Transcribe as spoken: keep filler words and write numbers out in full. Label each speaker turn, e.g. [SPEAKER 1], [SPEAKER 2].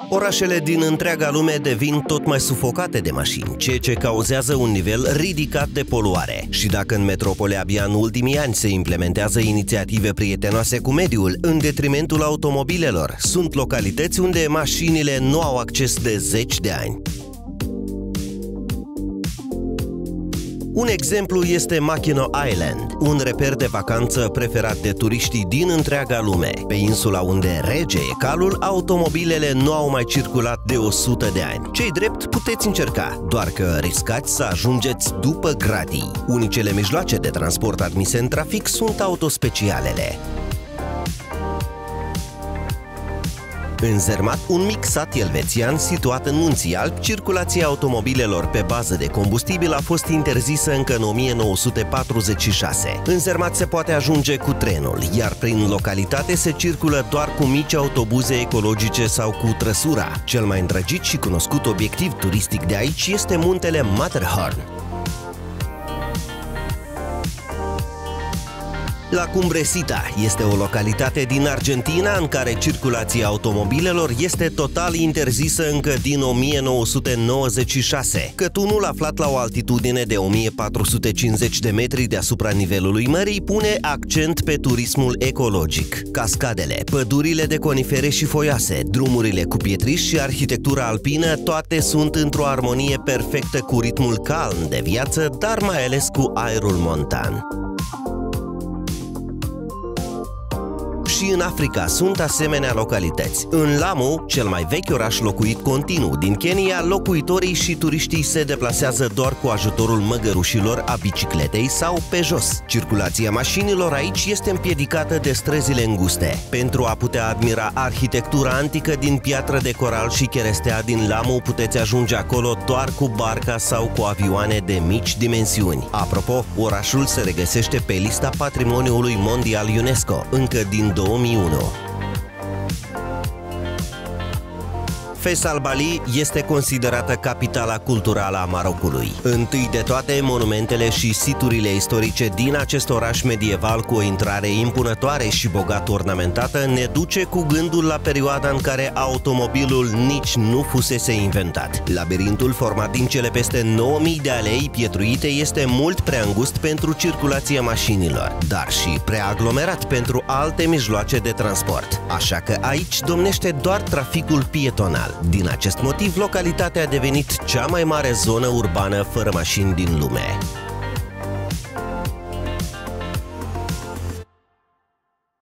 [SPEAKER 1] Orașele din întreaga lume devin tot mai sufocate de mașini, ceea ce cauzează un nivel ridicat de poluare. Și dacă în metropole abia în ultimii ani se implementează inițiative prietenoase cu mediul, în detrimentul automobilelor, sunt localități unde mașinile nu au acces de zeci de ani. Un exemplu este Mackinac Island, un reper de vacanță preferat de turiștii din întreaga lume. Pe insula unde rege e calul, automobilele nu au mai circulat de o sută de ani. Ce-i drept, puteți încerca, doar că riscați să ajungeți după gratii. Unicele mijloace de transport admise în trafic sunt autospecialele. În Zermatt, un mic sat elvețian situat în Munții Alpi, circulația automobilelor pe bază de combustibil a fost interzisă încă în o mie nouă sute patruzeci și șase. În Zermatt se poate ajunge cu trenul, iar prin localitate se circulă doar cu mici autobuze ecologice sau cu trăsura. Cel mai îndrăgit și cunoscut obiectiv turistic de aici este muntele Matterhorn. La Cumbresita este o localitate din Argentina în care circulația automobilelor este total interzisă încă din o mie nouă sute nouăzeci și șase. Cătunul, aflat la o altitudine de o mie patru sute cincizeci de metri deasupra nivelului mării, pune accent pe turismul ecologic. Cascadele, pădurile de conifere și foioase, drumurile cu pietriș și arhitectura alpină, toate sunt într-o armonie perfectă cu ritmul calm de viață, dar mai ales cu aerul montan. Și în Africa sunt asemenea localități. În Lamu, cel mai vechi oraș locuit continuu din Kenya, locuitorii și turiștii se deplasează doar cu ajutorul măgărușilor, a bicicletei sau pe jos. Circulația mașinilor aici este împiedicată de străzile înguste. Pentru a putea admira arhitectura antică din piatră de coral și cherestea din Lamu, puteți ajunge acolo doar cu barca sau cu avioane de mici dimensiuni. Apropo, orașul se regăsește pe lista Patrimoniului Mondial UNESCO, încă din două mii unu. Faisal Bali este considerată capitala culturală a Marocului. Întâi de toate, monumentele și siturile istorice din acest oraș medieval cu o intrare impunătoare și bogat ornamentată ne duce cu gândul la perioada în care automobilul nici nu fusese inventat. Labirintul, format din cele peste nouă mii de alei pietruite, este mult prea îngust pentru circulația mașinilor, dar și prea aglomerat pentru alte mijloace de transport. Așa că aici domnește doar traficul pietonal. Din acest motiv, localitatea a devenit cea mai mare zonă urbană fără mașini din lume.